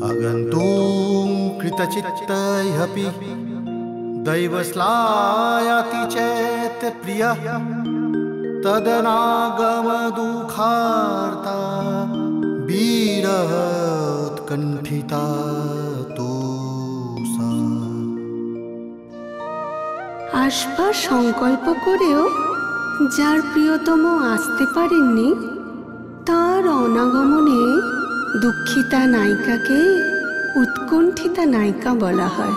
अगन्तुं कृतचित्तैरपि दैवश्लायति चेत् प्रियः तदनागमदुःखार्ता বিরহৎকণ্ঠিতা তোষা। আসবার সংকল্প করেও যার প্রিয়তম আসতে পারেননি তার অনাগমনে দুঃখিতা নায়িকাকে উৎকণ্ঠিতা নায়িকা বলা হয়।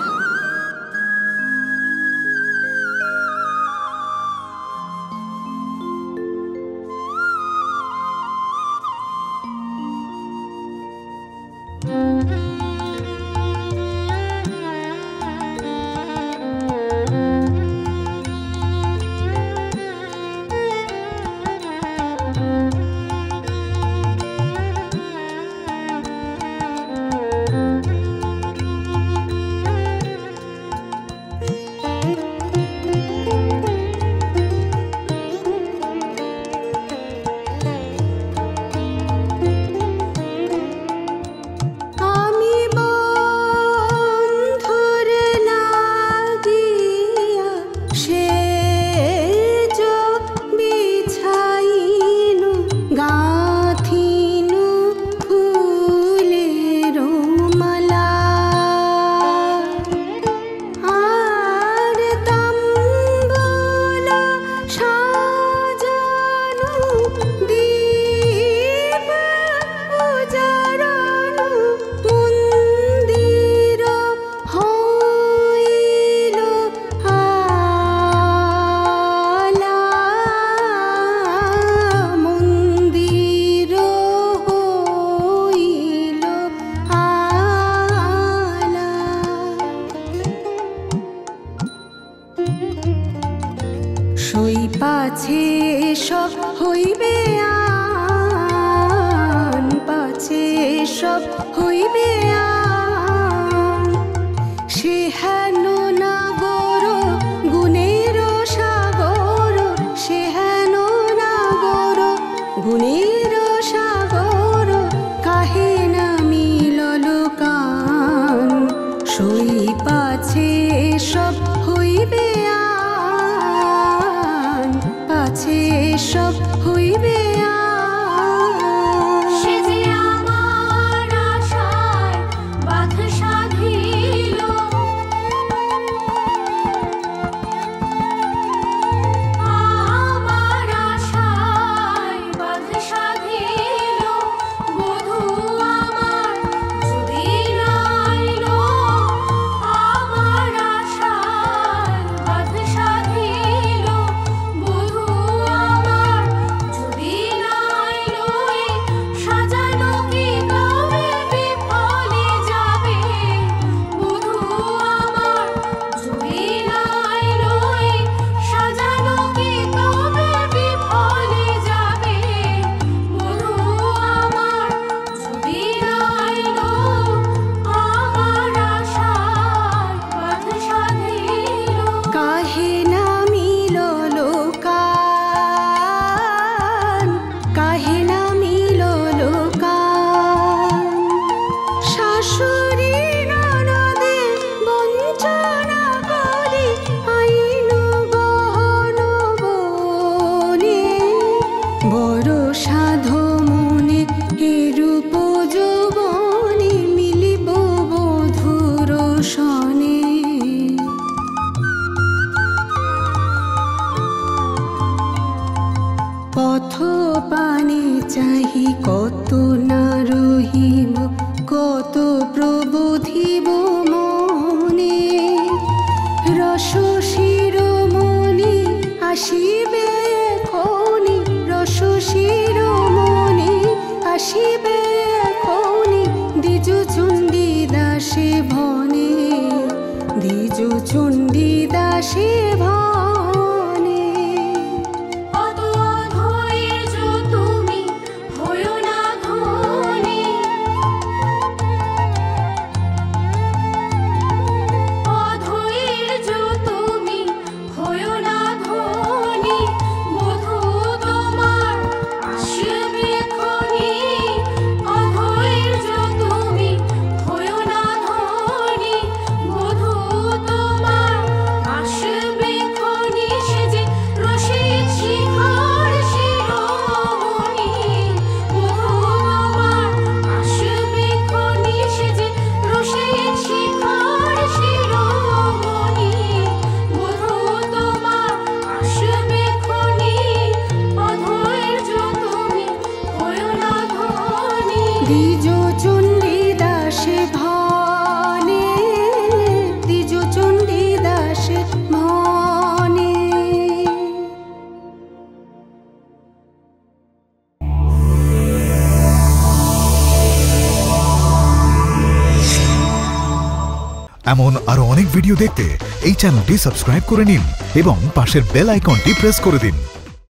পাছে সব হইবে আন, পাছে সব হইবে আন, সে হেন নাগর গুণের সাগর, সে হেন নাগর গুণের সাগর, কাহে না মিলল কান, সই পাছে সব হইবে আন, পাছে সব হইবে পথ পানে চাহি কত না রহিব, কত প্রবোধিব মনে, রস শিরোমণি আসিবে খনি, রস শিরোমণি আসিবে খনি, দ্বিজু চণ্ডী দাসে ভনে, দ্বিজু চণ্ডী দাসে ভনে। হই দ্বিজ চণ্ডী দাসে ভনে, দ্বিজ চণ্ডী দাসে ভনে। এমন আরো অনেক ভিডিও দেখতে এই চ্যানেলটি সাবস্ক্রাইব করে নিন এবং পাশের বেল আইকনটি প্রেস করে দিন।